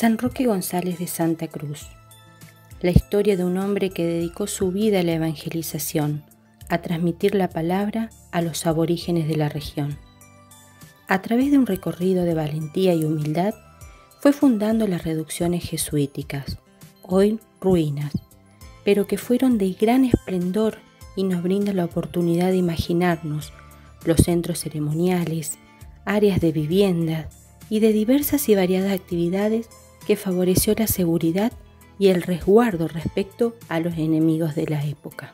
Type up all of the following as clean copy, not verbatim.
San Roque González de Santa Cruz. La historia de un hombre que dedicó su vida a la evangelización, a transmitir la palabra a los aborígenes de la región. A través de un recorrido de valentía y humildad, fue fundando las reducciones jesuíticas, hoy ruinas, pero que fueron de gran esplendor y nos brinda la oportunidad de imaginarnos los centros ceremoniales, áreas de vivienda y de diversas y variadas actividades que favoreció la seguridad y el resguardo respecto a los enemigos de la época.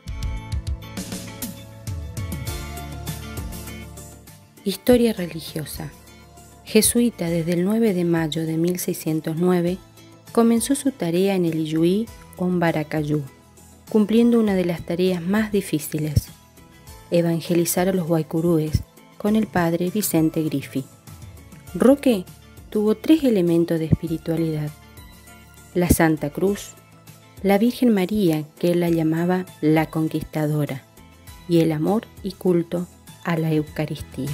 Historia religiosa. Jesuita desde el 9 de mayo de 1609, comenzó su tarea en el Illuí o Mbaracayú, cumpliendo una de las tareas más difíciles: evangelizar a los guaycurúes con el padre Vicente Griffi. Roque tuvo 3 elementos de espiritualidad: la Santa Cruz, la Virgen María, que él la llamaba la Conquistadora, y el amor y culto a la Eucaristía.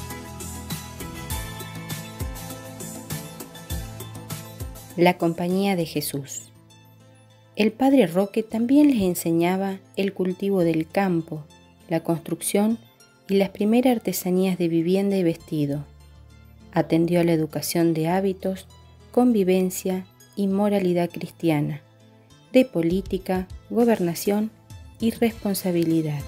La Compañía de Jesús. El padre Roque también les enseñaba el cultivo del campo, la construcción y las primeras artesanías de vivienda y vestido. Atendió a la educación de hábitos, convivencia y moralidad cristiana, de política, gobernación y responsabilidad.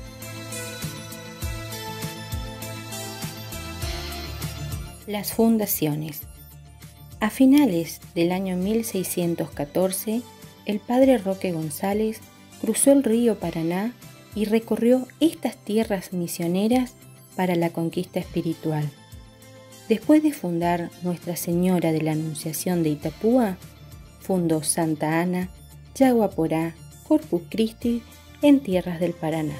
Las fundaciones. A finales del año 1614, el padre Roque González cruzó el río Paraná y recorrió estas tierras misioneras para la conquista espiritual. Después de fundar Nuestra Señora de la Anunciación de Itapúa, fundó Santa Ana, Yaguaporá, Corpus Christi en tierras del Paraná.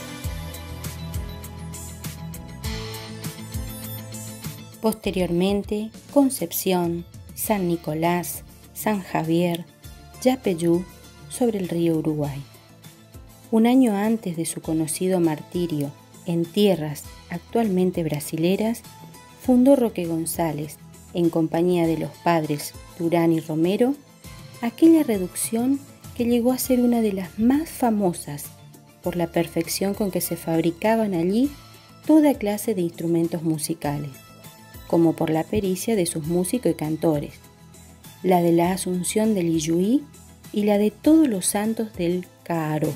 Posteriormente, Concepción, San Nicolás, San Javier, Yapeyú, sobre el río Uruguay. Un año antes de su conocido martirio en tierras actualmente brasileras, fundó Roque González, en compañía de los padres Durán y Romero, aquella reducción que llegó a ser una de las más famosas por la perfección con que se fabricaban allí toda clase de instrumentos musicales, como por la pericia de sus músicos y cantores, la de la Asunción del Illuí y la de todos los santos del Caaró.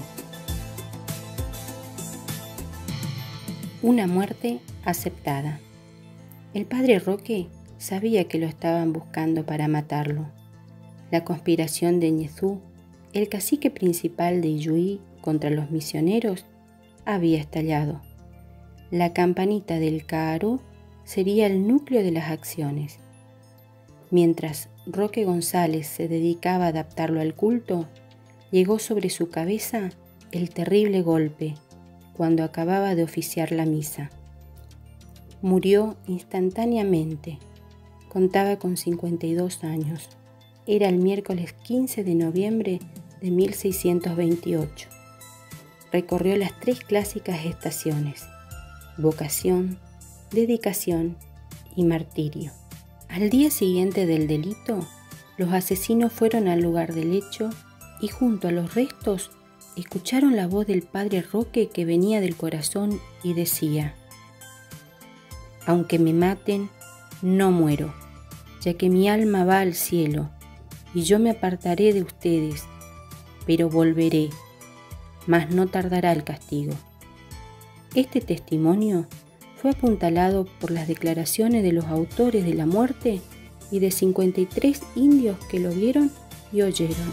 Una muerte aceptada. El padre Roque sabía que lo estaban buscando para matarlo. La conspiración de Ñezú, el cacique principal de Illuí contra los misioneros, había estallado. La campanita del Caaró sería el núcleo de las acciones. Mientras Roque González se dedicaba a adaptarlo al culto, llegó sobre su cabeza el terrible golpe cuando acababa de oficiar la misa. Murió instantáneamente. Contaba con 52 años. Era el miércoles 15 de noviembre de 1628. Recorrió las 3 clásicas estaciones: vocación, dedicación y martirio. Al día siguiente del delito, los asesinos fueron al lugar del hecho y junto a los restos escucharon la voz del padre Roque que venía del corazón y decía: aunque me maten, no muero, ya que mi alma va al cielo, y yo me apartaré de ustedes, pero volveré, mas no tardará el castigo. Este testimonio fue apuntalado por las declaraciones de los autores de la muerte y de 53 indios que lo vieron y oyeron.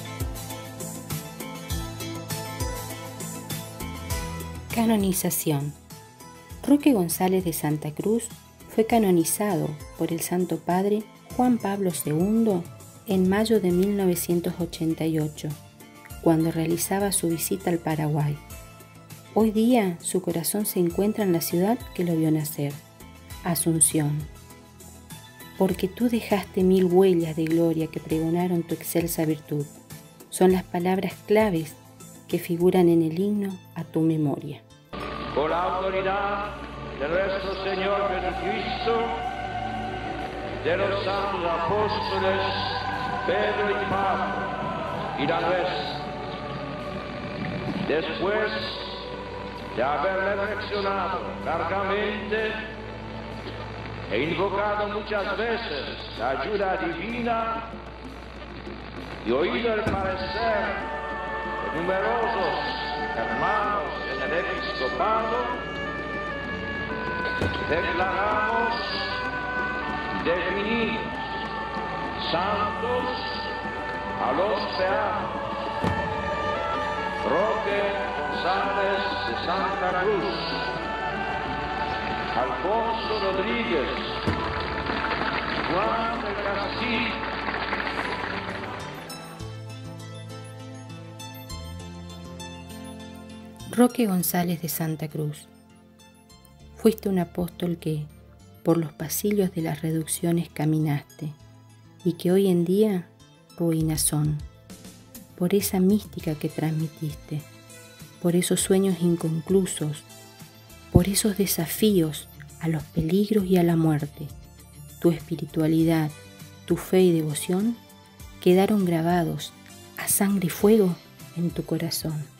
Canonización. Roque González de Santa Cruz fue canonizado por el Santo Padre Juan Pablo II en mayo de 1988, cuando realizaba su visita al Paraguay. Hoy día su corazón se encuentra en la ciudad que lo vio nacer, Asunción. Porque tú dejaste 1000 huellas de gloria que pregonaron tu excelsa virtud. Son las palabras claves que figuran en el himno a tu memoria. Por la autoridad de nuestro Señor Jesucristo, de los santos apóstoles Pedro y Pablo y la nuestra. Después de haber reflexionado largamente e invocado muchas veces la ayuda divina y oído el parecer de numerosos hermanos en el episcopado, declaramos y definimos santos a los peanos: Roque González de Santa Cruz, Alfonso Rodríguez, Juan de Castillo, Roque González de Santa Cruz, fuiste un apóstol que por los pasillos de las reducciones caminaste y que hoy en día ruinas son, por esa mística que transmitiste, por esos sueños inconclusos, por esos desafíos a los peligros y a la muerte. Tu espiritualidad, tu fe y devoción quedaron grabados a sangre y fuego en tu corazón.